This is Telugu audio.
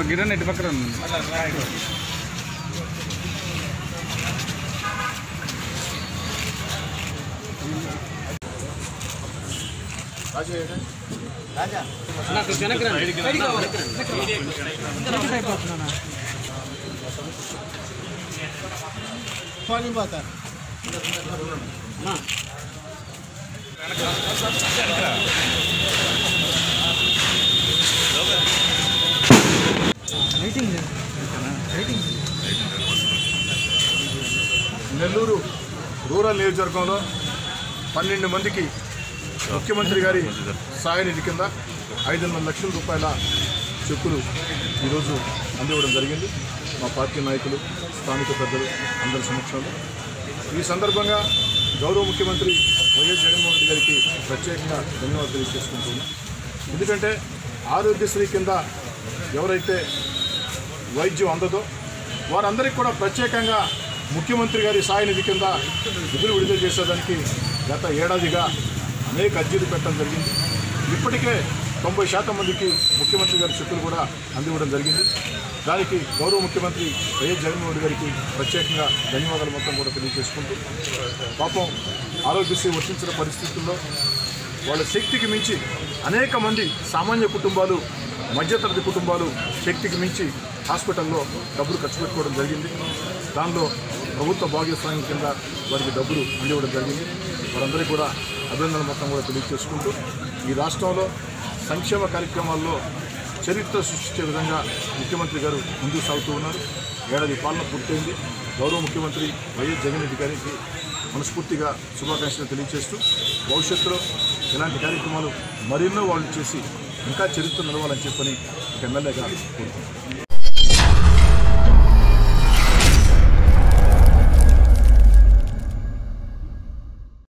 గిరణ్ ఎటు పక్కన నెల్లూరు రూరల్ నియోజకవర్గంలో 12 మందికి ముఖ్యమంత్రి గారి సహాయ నిధి కింద 500 లక్షల రూపాయల చెక్కులు ఈరోజు అందివ్వడం జరిగింది మా పార్టీ నాయకులు స్థానిక పెద్దలు అందరి సమక్షంలో. ఈ సందర్భంగా గౌరవ ముఖ్యమంత్రి వైఎస్ జగన్మోహన్ రెడ్డి గారికి ప్రత్యేకంగా ధన్యవాదాలు తెలియజేసుకుంటున్నాం. ఎందుకంటే ఆరోగ్యశ్రీ కింద ఎవరైతే వైద్యం అందదో వారందరికీ కూడా ప్రత్యేకంగా ముఖ్యమంత్రి గారి సహాయ నిధి కింద నిధులు విడుదల చేసేదానికి గత ఏడాదిగా అనేక అర్జీలు పెట్టడం జరిగింది. ఇప్పటికే 90% మందికి ముఖ్యమంత్రి గారి చెక్కులు కూడా అందివ్వడం జరిగింది. దానికి గౌరవ ముఖ్యమంత్రి వైఎస్ జగన్మోహన్ రెడ్డి గారికి ప్రత్యేకంగా ధన్యవాదాలు మొత్తం కూడా తెలియజేసుకుంటూ, పాపం ఆరోగ్యశ్రీ వర్తించిన పరిస్థితుల్లో వాళ్ళ శక్తికి మించి అనేక మంది సామాన్య కుటుంబాలు, మధ్యతరగతి కుటుంబాలు శక్తికి మించి హాస్పిటల్లో డబ్బులు ఖర్చు పెట్టుకోవడం జరిగింది. దానిలో ప్రభుత్వ భాగస్వామ్యం కింద వారికి డబ్బులు అందివ్వడం జరిగింది. వారందరికీ కూడా అభినందనలు మొత్తం కూడా తెలియజేసుకుంటూ, ఈ రాష్ట్రంలో సంక్షేమ కార్యక్రమాల్లో చరిత్ర సృష్టించే విధంగా ముఖ్యమంత్రి గారు ముందుకు సాగుతూ ఉన్నారు. ఏడాది పాలన పూర్తయింది. గౌరవ ముఖ్యమంత్రి వైఎస్ జగన్ రెడ్డి గారికి మనస్ఫూర్తిగా శుభాకాంక్షలు తెలియజేస్తూ, భవిష్యత్తులో ఇలాంటి కార్యక్రమాలు మరెన్నో వాళ్ళు చేసి ఇంకా చరిత్ర నిలవాలని చెప్పని ఎమ్మెల్యేగా కోరుకుంటున్నాను.